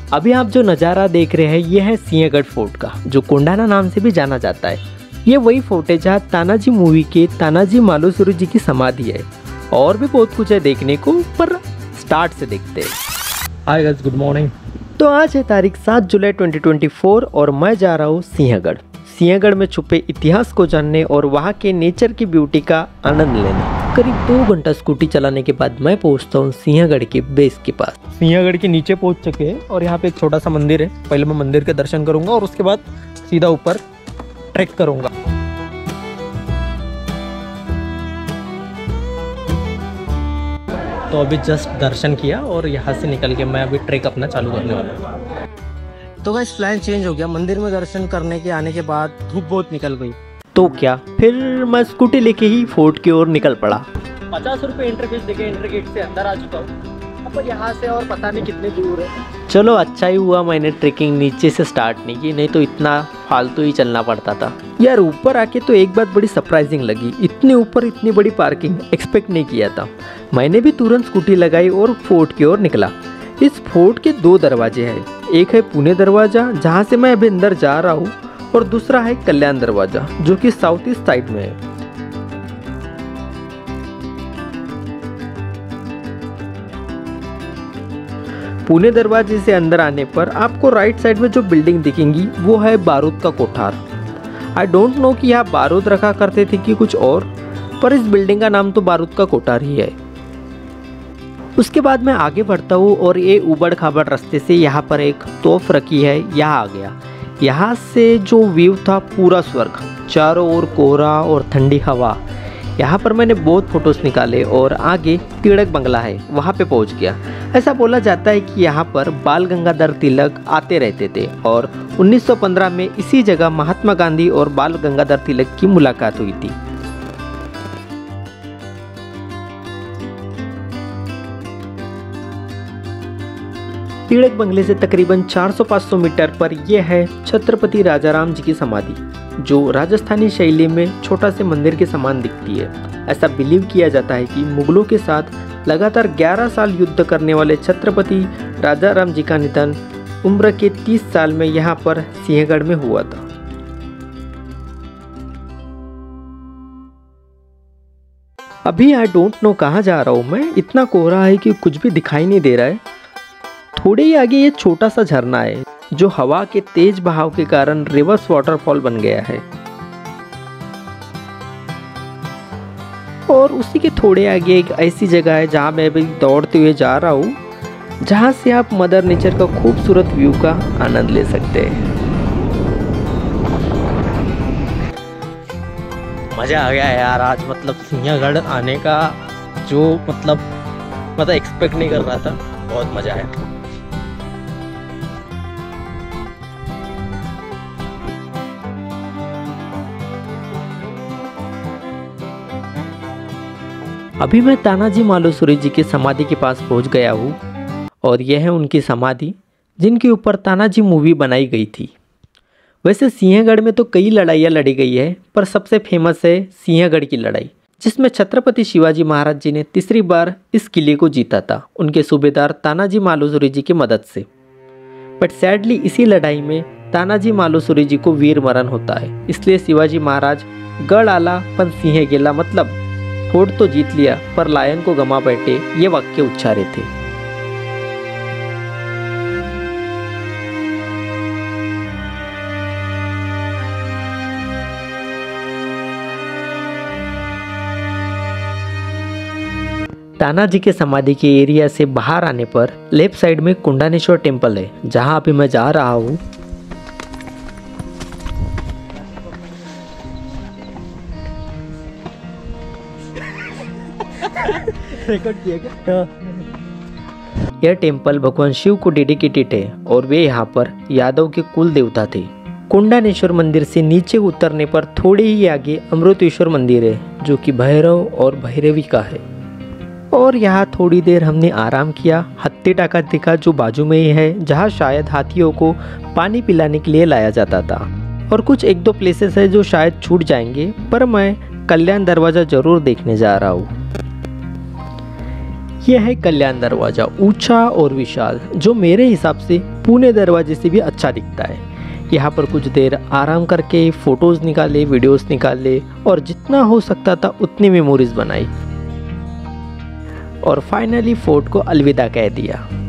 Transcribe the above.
अभी आप जो नज़ारा देख रहे हैं ये है सिंहगढ़ फोर्ट का, जो कोंडाना नाम से भी जाना जाता है। ये वही फोर्ट है जहाँ तानाजी मूवी के तानाजी मालुसरे जी की समाधि है। और भी बहुत कुछ है देखने को, पर स्टार्ट से देखते हैं। Hi guys, good morning. तो आज है तारीख 7 जुलाई 2024 और मैं जा रहा हूँ सिंहगढ़। सिंहगढ़ में छुपे इतिहास को जानने और वहाँ के नेचर की ब्यूटी का आनंद लेने। करीब 2 घंटा स्कूटी चलाने के बाद मैं पहुँचता हूँ सिंहगढ़ के बेस के पास। सिंहगढ़ के नीचे पहुँच चुके हैं और यहाँ पे एक छोटा सा मंदिर है। पहले मैं मंदिर के दर्शन करूँगा और उसके बाद सीधा ऊपर ट्रैक करूँगा। तो अभी जस्ट दर्शन किया और यहाँ से निकल के मैं अभी ट्रैक अपना चालू करने वाला हूँ। तो गाइस प्लान चेंज हो गया। मंदिर में दर्शन करने के आने के बाद धूप बहुत निकल गई, तो क्या फिर मैं स्कूटी लेके ही फोर्ट की ओर निकल पड़ा। 50 रुपये एंट्री फीस देके एंट्री गेट से अंदर आ चुका हूँ। अब यहाँ से और पता नहीं कितने दूर है। चलो अच्छा ही हुआ मैंने ट्रेकिंग नीचे से स्टार्ट नहीं की, नहीं तो इतना फालतू ही चलना पड़ता था। यार ऊपर आके तो एक बात बड़ी सरप्राइजिंग लगी, इतने ऊपर इतनी बड़ी पार्किंग एक्सपेक्ट नहीं किया था। मैंने भी तुरंत स्कूटी लगाई और फोर्ट की ओर निकला। इस फोर्ट के 2 दरवाजे हैं, एक है पुणे दरवाज़ा जहाँ से मैं अभी अंदर जा रहा हूँ और दूसरा है कल्याण दरवाज़ा जो कि साउथ ईस्ट साइड में है। पुणे दरवाजे से अंदर आने पर आपको राइट साइड में जो बिल्डिंग दिखेंगी वो है बारूद का कोठार। आई डोंट नो कि यहाँ बारूद रखा करते थे कि कुछ और, पर इस बिल्डिंग का नाम तो बारूद का कोठार ही है। उसके बाद मैं आगे बढ़ता हूँ और ये उबड़ खाबड़ रास्ते से यहाँ पर एक तोफ रखी है, यहाँ आ गया। यहाँ से जो व्यू था पूरा स्वर्ग, चारों ओर कोहरा और ठंडी हवा। यहाँ पर मैंने बहुत फ़ोटोज़ निकाले और आगे तिलक बंगला है वहाँ पे पहुँच गया। ऐसा बोला जाता है कि यहाँ पर बाल गंगाधर तिलक आते रहते थे और 1915 में इसी जगह महात्मा गांधी और बाल गंगाधर तिलक की मुलाकात हुई थी। तिलक बंगले से तकरीबन 400-500 मीटर पर यह है छत्रपति राजाराम जी की समाधि, जो राजस्थानी शैली में छोटा से मंदिर के समान दिखती है। ऐसा बिलीव किया जाता है कि मुगलों के साथ लगातार 11 साल युद्ध करने वाले छत्रपति राजाराम जी का निधन उम्र के 30 साल में यहाँ पर सिंहगढ़ में हुआ था। अभी आई डोंट नो कहाँ जा रहा हूँ मैं, इतना कोहरा है कि कुछ भी दिखाई नहीं दे रहा है। थोड़े ही आगे ये छोटा सा झरना है जो हवा के तेज बहाव के कारण रिवर्स वाटरफॉल बन गया है। और उसी के थोड़े आगे एक ऐसी जगह है जहाँ मैं अभी दौड़ते हुए जा रहा हूँ, जहाँ से आप मदर नेचर का खूबसूरत व्यू का आनंद ले सकते हैं। मज़ा आ गया यार आज, मतलब सिंहगढ़ आने का जो मतलब एक्सपेक्ट नहीं कर रहा था, बहुत मज़ा आया। अभी मैं तानाजी मालुसरे जी की समाधि के पास पहुंच गया हूँ और यह है उनकी समाधि जिनके ऊपर तानाजी मूवी बनाई गई थी। वैसे सिंहगढ़ में तो कई लड़ाइयाँ लड़ी गई है, पर सबसे फेमस है सिंहगढ़ की लड़ाई, जिसमें छत्रपति शिवाजी महाराज जी ने तीसरी बार इस किले को जीता था उनके सूबेदार तानाजी मालुसरे जी की मदद से। बट सैडली इसी लड़ाई में तानाजी मालुसरे जी को वीर मरण होता है, इसलिए शिवाजी महाराज गढ़ आला पण सिंह गेला, मतलब फोर्ट तो जीत लिया पर लायन को गमा बैठे, ये वाक्य उच्चारे थे। तानाजी के समाधि के एरिया से बाहर आने पर लेफ्ट साइड में कुंडानेश्वर टेम्पल है, जहां अभी मैं जा रहा हूँ। रिकॉर्ड किया क्या? यह टेम्पल भगवान शिव को डेडिकेटेड है और वे यहाँ पर यादव के कुल देवता थे। कुंडानेश्वर मंदिर से नीचे उतरने पर थोड़े ही आगे अमृतेश्वर मंदिर है जो कि भैरव और भैरवी का है। और यहाँ थोड़ी देर हमने आराम किया। हत्ती टाका दिखा जो बाजू में ही है, जहाँ शायद हाथियों को पानी पिलाने के लिए लाया जाता था। और कुछ 1-2 प्लेसेस है जो शायद छूट जाएंगे, पर मैं कल्याण दरवाज़ा जरूर देखने जा रहा हूँ। यह है कल्याण दरवाज़ा, ऊंचा और विशाल, जो मेरे हिसाब से पुणे दरवाजे से भी अच्छा दिखता है। यहाँ पर कुछ देर आराम करके फ़ोटोज़ निकाले, वीडियोस निकाले और जितना हो सकता था उतनी मेमोरीज बनाई और फाइनली फोर्ट को अलविदा कह दिया।